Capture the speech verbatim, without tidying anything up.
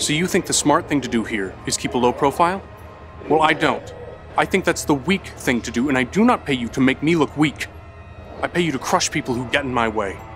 So you think the smart thing to do here is keep a low profile? Well, I don't. I think that's the weak thing to do, and I do not pay you to make me look weak. I pay you to crush people who get in my way.